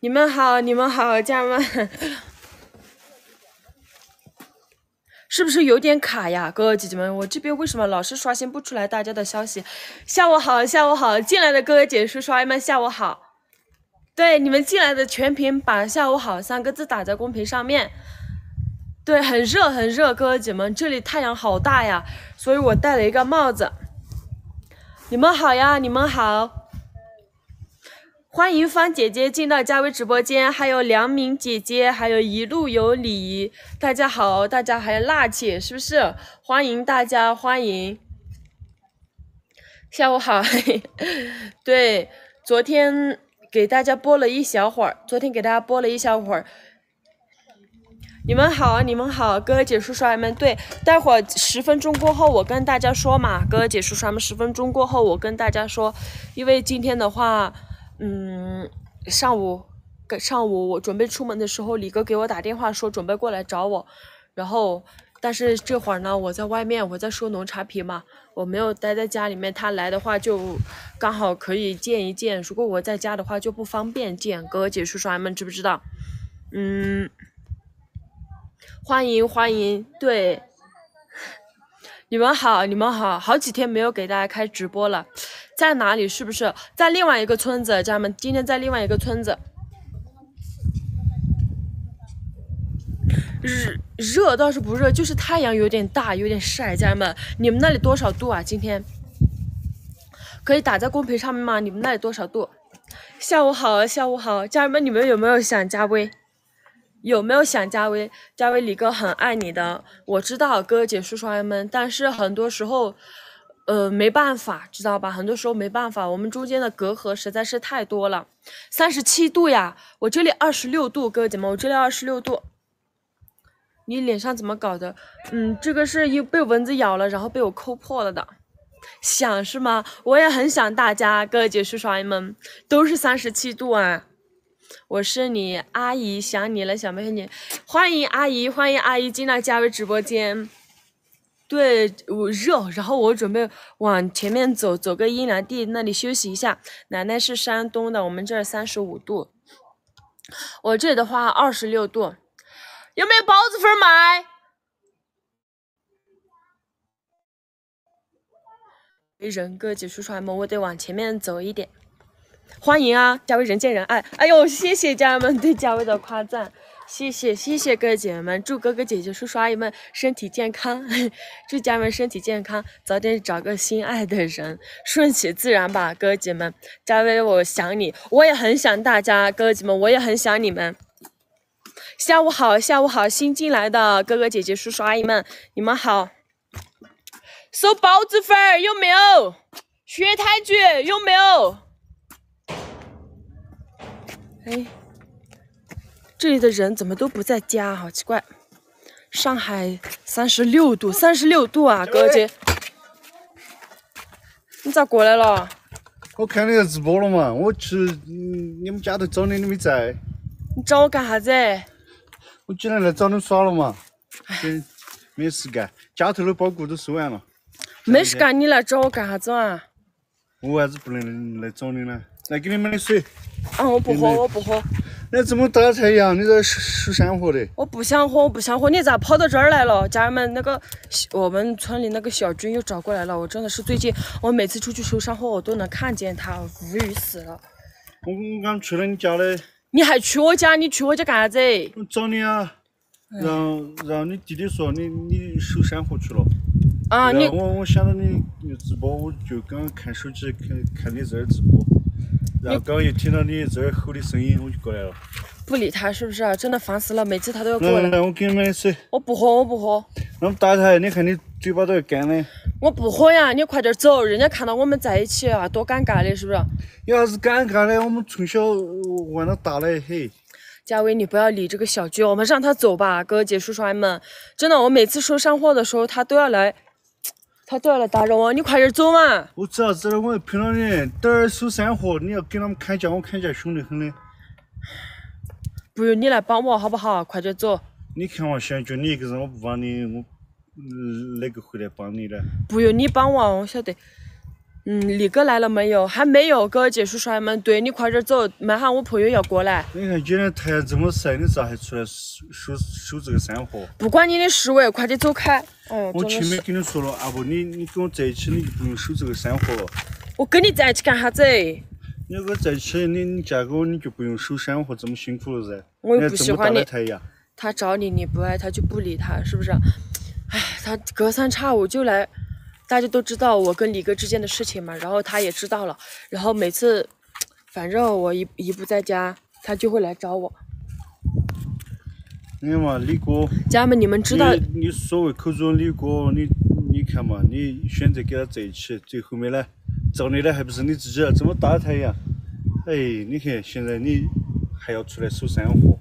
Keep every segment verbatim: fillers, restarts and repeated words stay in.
你们好，你们好，家人们，是不是有点卡呀，哥哥姐姐们？我这边为什么老是刷新不出来大家的消息？下午好，下午好，进来的哥哥姐姐叔叔阿姨们，下午好。对，你们进来的全屏把下午好三个字打在公屏上面。对，很热很热，哥哥姐们，这里太阳好大呀，所以我戴了一个帽子。你们好呀，你们好。欢迎方姐姐进到嘉威直播间，还有梁明姐姐，还有一路有礼，大家好，大家还辣气，是不是？欢迎大家，欢迎。下午好，对，昨天给大家播了一小会儿，昨天给大家播了一小会儿。你们好，你们好，哥哥姐叔叔阿姨们，对，待会儿十分钟过后我跟大家说嘛，哥哥姐叔叔阿姨们，十分钟过后我跟大家说，因为今天的话。嗯，上午，上午我准备出门的时候，李哥给我打电话说准备过来找我，然后，但是这会儿呢，我在外面，我在收浓茶皮嘛，我没有待在家里面，他来的话就刚好可以见一见，如果我在家的话就不方便见。哥哥姐叔叔阿姨们知不知道？嗯，欢迎欢迎，对。你们好，你们好，好几天没有给大家开直播了，在哪里？是不是在另外一个村子？家人们，今天在另外一个村子。热热倒是不热，就是太阳有点大，有点晒。家人们，你们那里多少度啊？今天可以打在公屏上面吗？你们那里多少度？下午好，下午好，家人们，你们有没有想加微？有没有想加微？加微李哥很爱你的，我知道哥哥姐叔叔阿姨们，但是很多时候，呃，没办法，知道吧？很多时候没办法，我们中间的隔阂实在是太多了。三十七度呀，我这里二十六度，哥哥姐们，我这里二十六度。你脸上怎么搞的？嗯，这个是又被蚊子咬了，然后被我抠破了的。想是吗？我也很想大家，哥哥姐叔叔阿姨们，都是三十七度啊。我是你阿姨，想你了，小美女，欢迎阿姨，欢迎阿姨进到嘉威直播间。对，我热，然后我准备往前面走，走个阴凉地那里休息一下。奶奶是山东的，我们这儿三十五度，我这里的话二十六度。有没有包子粉买？人哥姐叔叔阿姨们，我得往前面走一点。欢迎啊，嘉威人见人爱。哎呦，谢谢家人们对嘉威的夸赞，谢谢谢谢哥哥姐姐们，祝哥哥姐姐叔叔阿姨们身体健康，祝家人们身体健康，早点找个心爱的人，顺其自然吧，哥哥姐们。嘉威，我想你，我也很想大家，哥哥姐们，我也很想你们。下午好，下午好，新进来的哥哥姐姐叔叔阿姨们，你们好。收包子粉有没有？血太菊有没有？哎，这里的人怎么都不在家？好奇怪！上海三十六度，三十六度啊，哥姐，你咋过来了？ 我看你在直播了嘛，我去嗯你们家头找你，你没在。 你找我干啥子？ 我今天来找你耍了嘛，没事干，家头的包谷都收完了。 没事干，你来找我干啥子啊？ 我为啥子不能来找你呢？来给你买点水。 啊，我不喝，我不喝。 那这么大太阳，你在收山货的？ 我不想喝，我不想喝。你咋跑到这儿来了？家人们，那个我们村里那个小军又找过来了。我真的是最近，我每次出去收山货，我都能看见他，无语死了。 我我刚去了你家嘞。 你还去我家？你去我家干啥子？ 我找你啊，让让你弟弟说你你收山货去了。 啊，你我我想到你直播，我就刚刚看手机看看你这儿直播。然后刚刚一听到你这儿吼的声音，我就过来了。 不理他是不是？真的烦死了，每次他都要过来。 来来来，我给你买点水。 我不喝，我不喝。 那么大太阳，你看你嘴巴都要干的。 我不喝呀，你快点走，人家看到我们在一起啊，多尴尬的，是不是？ 有啥子尴尬的？我们从小玩到大了，嘿。 嘉威，你不要理这个小军，我们让他走吧，哥哥姐叔叔阿姨们。真的，我每次收山货的时候，他都要来。他都要来打扰我，你快点走嘛！ 我知道，知道，我碰到你，等儿收山货，你要给他们砍价，我砍价凶得很的。 不用你来帮我，好不好？快点走！ 你看我现在就你一个人，我不帮你，我哪个会来帮你呢？ 不用你帮我，我晓得。 嗯，李哥来了没有？还没有，哥姐叔叔阿姨们，对你快点走，马上我朋友要过来。 你看今天太阳这么晒，你咋还出来守守守这个山河？ 不管你的事喂，快点走开！哎呦， 我真的是前面跟你说了，阿不，你你跟我在一起，你就不用守这个山河了。 我跟你在一起干啥子？ 你跟我在一起，你你嫁给我，你就不用守山河这么辛苦了噻。 我又不喜欢你这么大的太阳。 他找你，你不爱他就不理他，是不是？哎，他隔三差五就来，大家都知道我跟李哥之间的事情嘛，然后他也知道了，然后每次，反正我一一不在家，他就会来找我。 你看嘛，李哥， 家人们，你们知道， 你你所谓口中的李哥，你你看嘛，你选择跟他在一起，最后面呢，找你的还不是你自己？这么大的太阳，哎，你看现在你还要出来守山河。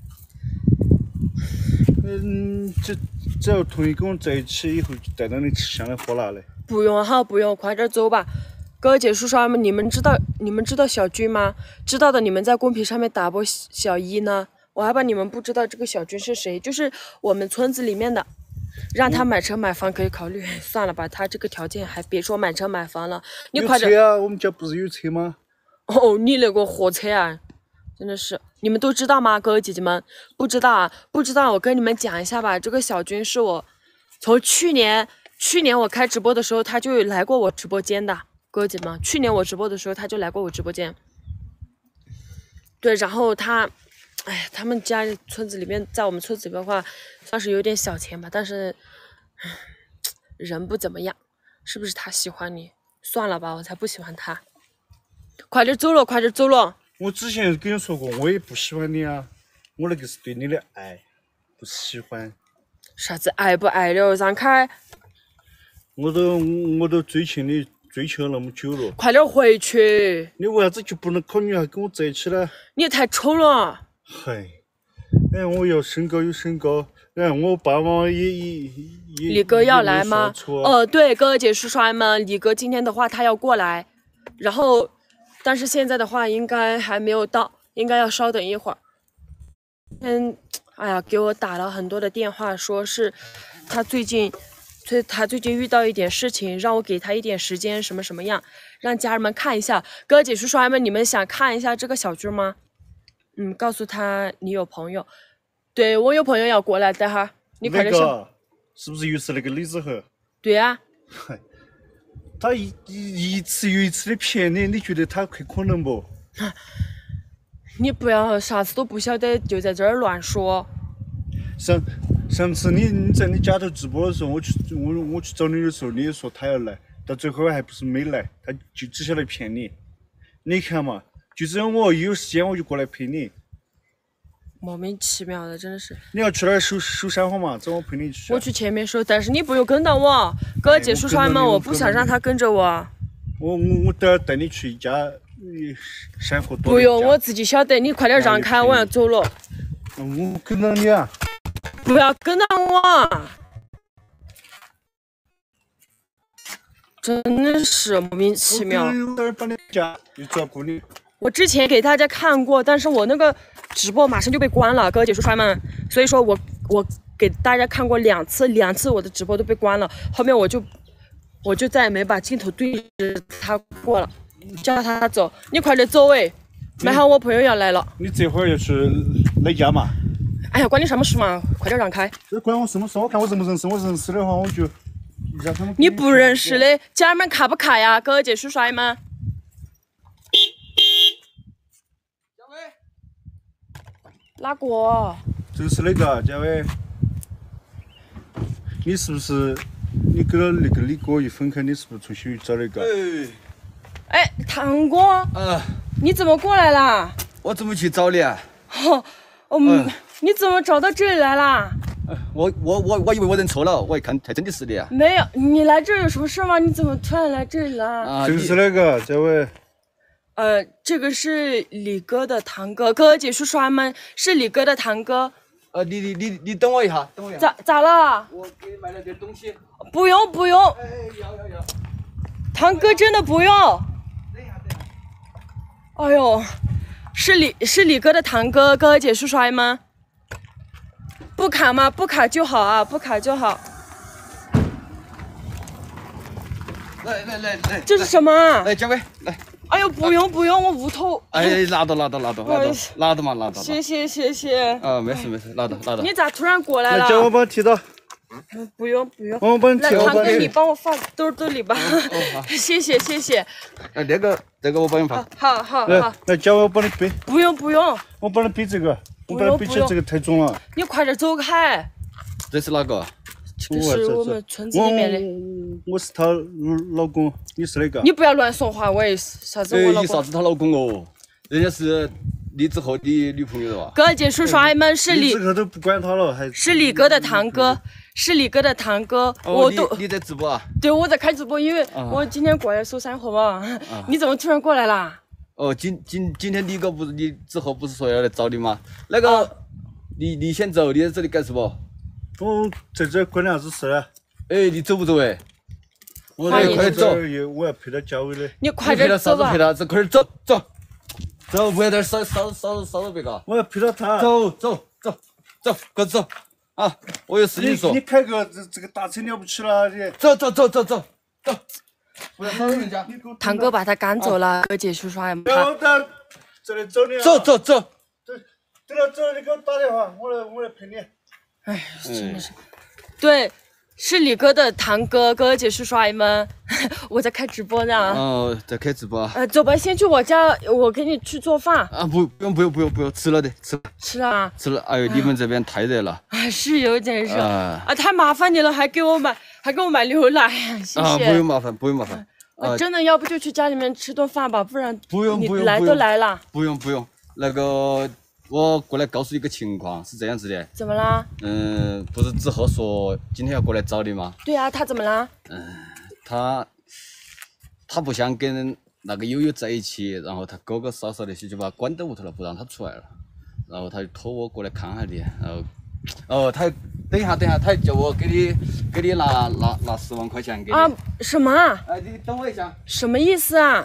嗯，这只要同意跟我在一起，以后就带到你吃香的喝辣的。 不用哈，不用，快点走吧。哥姐叔叔阿姨们，你们知道你们知道小军吗？知道的你们在公屏上面打波小一呢。我还怕你们不知道这个小军是谁，就是我们村子里面的，让他买车买房可以考虑。算了吧，他这个条件还别说买车买房了。你快点。 有车啊，我们家不是有车吗？ 哦，你那个货车啊，真的是，你们都知道吗？哥哥姐姐们，不知道啊？不知道，我跟你们讲一下吧。这个小军是我从去年去年我开直播的时候，他就来过我直播间的。哥哥姐们，去年我直播的时候，他就来过我直播间。对，然后他，哎，他们家村子里面，在我们村子里面的话，算是有点小钱吧，但是人不怎么样，是不是他喜欢你？算了吧，我才不喜欢他。快点走了，快点走了。 我之前跟你说过，我也不喜欢你啊，我那个是对你的爱，不是喜欢。 啥子爱不爱的？让开！ 我都我都追求你追求那么久了， 快点回去！ 你为啥子就不能考虑下跟我在一起呢？ 你太丑了！ 嗨，哎，我要身高有身高，哎，我爸妈也也也。 李哥要来吗？ 哦、 呃，对，哥哥姐叔叔阿姨们，李哥今天的话他要过来，然后。但是现在的话，应该还没有到，应该要稍等一会儿。嗯，哎呀，给我打了很多的电话，说是他最近，最他最近遇到一点事情，让我给他一点时间，什么什么样，让家人们看一下。哥姐叔叔阿姨们，你们想看一下这个小军吗？嗯，告诉他你有朋友，对我有朋友要过来，等哈，你快点上。 那个是不是又是那个李子恒？ 对呀、啊。 嗨。他一一一次又一次的骗你，你觉得他可可能不？ 你不要啥子都不晓得就在这儿乱说。 上上次你你在你家头直播的时候，我去我我去找你的时候，你也说他要来，到最后还不是没来，他就只晓得骗你。你看嘛，就只要我一有时间我就过来陪你。 莫名其妙的，真的是。 你要去哪儿守守山河嘛？走，我陪你去。 我去前面守，但是你不用跟到我。哥哥姐叔叔阿姨们，我不想让他跟着我。 我我我等下带你去一家山河多。 不用，我自己晓得。你快点让开，我要走了。 我跟到你啊！ 不要跟到我！真的是莫名其妙。 我等下把你家就照顾你。 我之前给大家看过，但是我那个直播马上就被关了，哥哥姐叔叔阿姨们，所以说我我给大家看过两次，两次我的直播都被关了，后面我就我就再也没把镜头对着他过了，叫他走，你快点走哎，马上我朋友要来了。 你这会儿要去哪家嘛？ 哎呀，关你什么事嘛？快点让开！ 这关我什么事？我看我认不认识，我认识的话我就让他们。 你不认识的，家人们看不看呀？哥哥姐叔叔阿姨们。哪个？ 就是那个嘉伟，你是不是你跟了那个李哥一分开，你是不是重新找那个？ 哎， 哎，堂哥， 啊， 你怎么过来啦？ 我怎么去找你啊？ 哦，嗯，嗯你怎么找到这里来啦？ 我我我我以为我认错了，我一看还真的是你啊！ 没有，你来这有什么事吗？你怎么突然来这里了？ 啊， 就是那个嘉伟。 呃，这个是李哥的堂哥，哥哥姐叔叔阿姨们是李哥的堂哥。 呃，你你你你等我一下，等我一下。 咋咋了？ 我给你买了点东西。 不用不用。 哎，要要要。 堂哥真的不用。 等一下等一下。 哎呦，是李是李哥的堂哥，哥哥姐叔叔阿姨们。不卡吗？不卡就好啊，不卡就好。 来来来来， 这是什么啊？ 来，嘉伟，来。 哎呦，不用不用，我屋头。 哎，拿到拿到拿到拿到不好意思拿到嘛拿到。 谢谢谢谢。 啊，没事没事，拿到拿到。 你咋突然过来来，叫我了？ 帮你提到， 不用不用。 我帮你来， 提，我堂哥， 帮你提。 你帮我放兜兜里吧。谢谢谢谢。 哎，那个这个我帮你放。 好好来好， 来，叫我帮你背， 不用不用， 我帮你背这个，我不帮用不用你背起这个太重了。 你快点走开。 这是哪个？ 这个是我们村子我里面的。 我是她老公，你是哪个？ 你不要乱说话，喂，啥子我哎， 老公？ 你啥子她老公哦？人家是李志和你女朋友的吧？ 各界叔叔阿姨们，是李你这个都不管他了，还是李哥的堂哥，是李哥的堂哥， 哦， 我都你你在直播啊？ 对我在开直播，因为我今天过来收山货嘛。你怎么突然过来啦？ 哦，今今今天李哥不是你之后不是说要来找你吗？那个，你你先走，你在这里干什么？ 我在这管啥子事呢？ 哎，你走不走哎？我欢迎快点走， 我要陪他教委的。 你快你陪他点走吧啥子陪。他？这快点走走走，不要在这烧烧烧烧到别个。 我要陪到他。 走走走走，快走啊！我有事情说你你。开个这这个大车了不起了，你走走走走走走，不要吵人家。 你给我堂哥把他赶走了，各界叔叔阿姨们， 不要到这里走你啊。 走走走， 对，对了，走，你给我打电话，我来我来陪你。 哎，真的是，对，是李哥的堂哥，各界叔叔阿姨们，我在开直播呢。 哦，在开直播啊？ 呃，走吧，先去我家，我给你去做饭。 啊，不不用不用不用不用，吃了的吃了吃啊？ 吃了。哎呦，你们这边太热了。 啊，是有点热啊啊，太麻烦你了，还给我买，还给我买牛奶，谢啊， 谢。 不用麻烦不用麻烦。 呃啊， 真的，要不就去家里面吃顿饭吧，不然不用你来都不用不用来了， 不用不用，那个我过来告诉你个情况，是这样子的。 怎么啦？ 嗯，不是之后说今天要过来找你吗？ 对啊，他怎么啦？ 他他不想跟那个悠悠在一起，然后他哥哥嫂嫂那些就把他关到屋头了，不让他出来了。然后他就托我过来看下你，然后哦，他等一下等一下，他叫我给你给你拿拿拿十万块钱给你。 啊，什么啊？ 哎，你等我一下。 什么意思啊？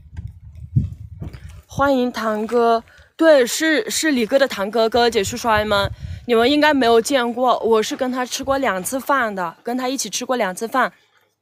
欢迎堂哥，对，是是李哥的堂哥，哥姐叔叔阿姨们，你们应该没有见过，我是跟他吃过两次饭的，跟他一起吃过两次饭。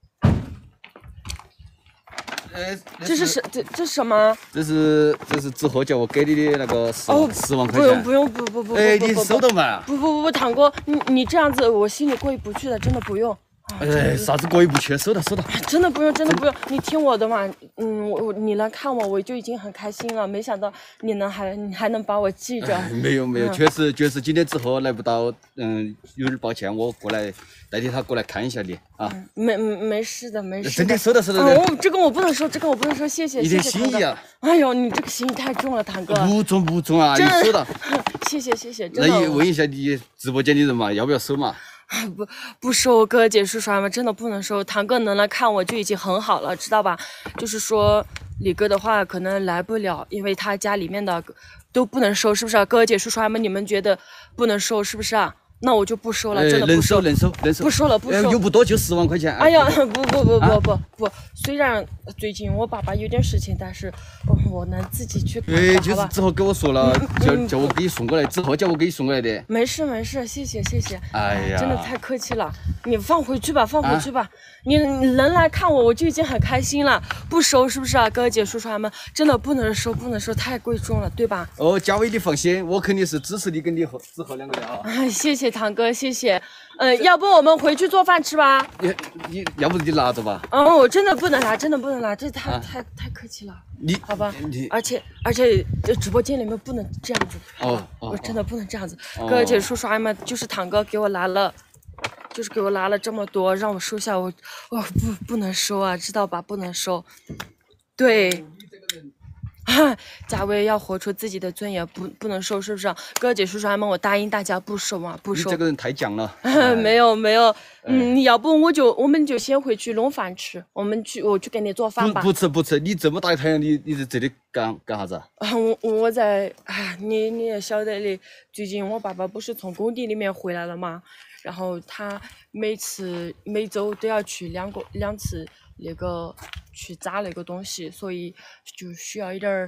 呃，那这是什这这是什么？ 这是这是之后叫我给你的那个十哦万十万块钱。 不用不用不不不不哎，你不不不收到嘛？ 不不不不，堂哥，你你这样子我心里过意不去的，真的不用。啊哎，啥子过意不去？收到收到。 真的不用，真的不用，你听我的嘛。嗯，我我你来看我，我就已经很开心了。没想到你能还你还能把我记着。 哎没有没有， 嗯确实确实今天之后来不到，嗯，有点抱歉，我过来代替他过来看一下你啊。 没没没事的，没事的。 真的收到收到。 哦，这个我不能说，这个我不能说，谢谢一点谢谢堂哥。 心意啊！ 哎呦，你这个心意太重了，堂哥。 不重不重啊， 真的你收到。 谢谢谢谢，真那你的。 问一下你直播间的人嘛，要不要收嘛？ 不不收，哥姐叔叔阿姨们真的不能收。堂哥能来看我就已经很好了，知道吧？就是说李哥的话可能来不了，因为他家里面的都不能收，是不是啊？哥姐叔叔阿姨们，你们觉得不能收是不是啊？那我就不收了， 哎， 真的不能收收。 能收能收。 不收了不收哎又不多，就十万块钱。 哎呀，不不不啊不不不，虽然最近我爸爸有点事情，但是我我能自己去看哎， 的，好吧？ 就是之后跟我说了， 嗯叫叫我给你送过来，之后叫我给你送过来的。 没事没事，谢谢谢谢。 哎呀真的太客气了，你放回去吧，放回去吧。 啊你你能来看我，我就已经很开心了。不收是不是啊，哥姐叔叔阿姨们，真的不能收，不能收，太贵重了，对吧？ 哦，嘉伟，你放心，我肯定是支持你跟你和之后两个的啊。 哎，谢谢堂哥，谢谢。嗯，要不我们回去做饭吃吧？ 你你要不你拿着吧？ 哦，我真的不能拿，真的不能拿，这太、 啊太太客气了。 你好吧你， 而且而且这直播间里面不能这样子， 哦哦我真的不能这样子。 哦哥姐叔叔阿姨们，就是堂哥给我拿了，就是给我拿了这么多，让我收下，我我不不能收啊，知道吧？不能收。对，贾薇要活出自己的尊严，不不能收，是不是？哥姐叔叔阿姨们，我答应大家不收啊，不收。 你这个人太犟了。 没有没有，嗯，要不我就我们就先回去弄饭吃，我们去我去给你做饭不吧。 不吃不吃，你这么大一太阳，你你在这里干干啥子啊？ 啊，我我在，哎，你你也晓得的，最近我爸爸不是从工地里面回来了嘛，然后他每次每周都要去两个两次那个去扎那个东西，所以就需要一点儿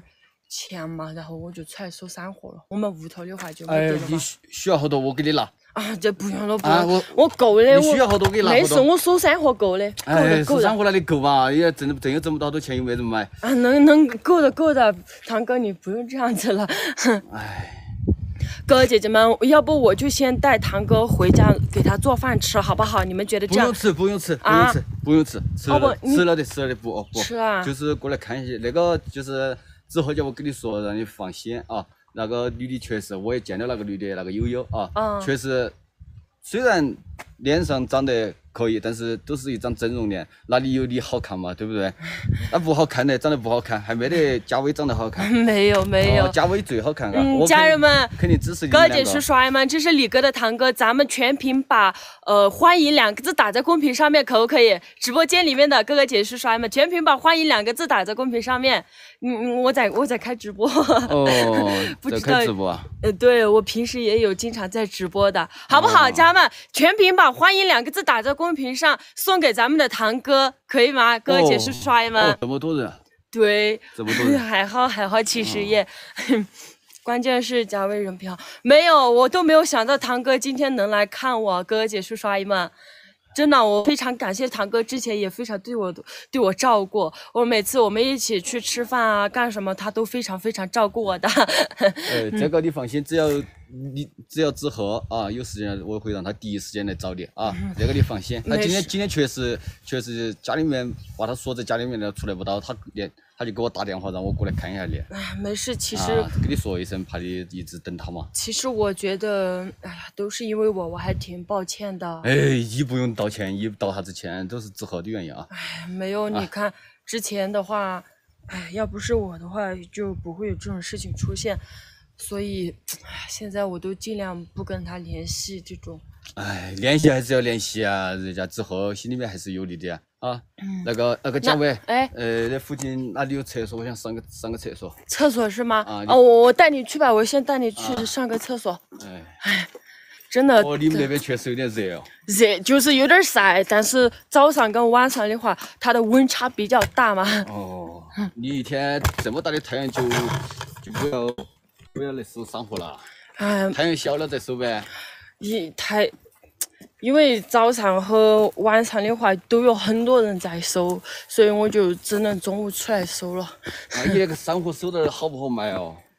钱嘛，然后我就出来收散货了。我们屋头的话就没哎得了，嘛。 你需需要好多我给你拿。 啊，这不用了，不用， 啊我我够的，我你需要好多我给你拿没事， 好多。 我收散货够的，够哎， 的，够的收散。货那里够嘛？也挣挣又挣不到好多钱，又没人买。 啊，能能够的够的，堂哥你不用这样子了。 哎， 哥哥姐姐们，要不我就先带堂哥回家给他做饭吃，好不好？你们觉得这样不用？吃，不用吃，不啊用吃，不用吃，吃了哦不你吃了的，吃了的不哦不。 吃啊就是过来看一下那个，就是之后叫我跟你说，让你放心啊。那个女的确实，我也见了那个女的，那个悠悠啊， 嗯确实，虽然脸上长得可以，但是都是一张整容脸，哪里有你好看嘛，对不对？那不好看的，长得不好看，还没得嘉伟长得好看。 没有没有哦，。嘉伟最好看啊！ 嗯我肯家人们肯定支持你哥姐们两个。 叔叔阿姨们，这是李哥的堂哥，咱们全屏把呃欢迎两个字打在公屏上面，可不可以？直播间里面的哥哥姐叔叔阿姨们，全屏把欢迎两个字打在公屏上面。嗯嗯，我在我在开直播。 哦， 不在知道开直播啊？ 呃，对我平时也有经常在直播的，好不好？ 哦家人们，全屏把欢迎两个字打在公屏上，送给咱们的堂哥，可以吗？哥哥姐叔叔阿姨们， 哦，这么多人啊， 对， 这么多人。 还好还好，其实也，关键是贾伟人品好，没有，我都没有想到堂哥今天能来看我，哥哥姐叔叔阿姨们。真的，我非常感谢堂哥，之前也非常对我对我照顾。我每次我们一起去吃饭啊，干什么，他都非常非常照顾我的。 呃，这个你放心，只要你只要之后啊有时间，我会让他第一时间来找你啊，这个你放心。他没事今天今天确实确实家里面把他锁在家里面了，出来不到，他连他就给我打电话让我过来看一下你。 哎，没事，其实、 啊，跟你说一声，怕你一直等他嘛。 其实我觉得，哎呀，都是因为我，我还挺抱歉的。 哎，你不用道歉，你道啥子歉，都是之后的原因啊。 哎，没有，你看之前的话，哎，要不是我的话，就不会有这种事情出现。所以，哎，现在我都尽量不跟他联系这种。 哎，联系还是要联系啊，人家之后心里面还是有你的啊。啊，那个那个贾伟， 哎呃，那附近哪里有厕所？我想上个上个厕所。 厕所是吗？ 啊你哦，我我带你去吧，我先带你去上个厕所。 哎， 真的， 哦，你们那边确实有点热哦。 热就是有点晒，但是早上跟晚上的话，它的温差比较大嘛。 哦，你一天这么大的太阳就就不要不要来收散货了， 哎， 太阳小了再收呗。 一太，因为早上和晚上的话都有很多人在收，所以我就只能中午出来收了。 啊，你那个散货收的好不好卖哦？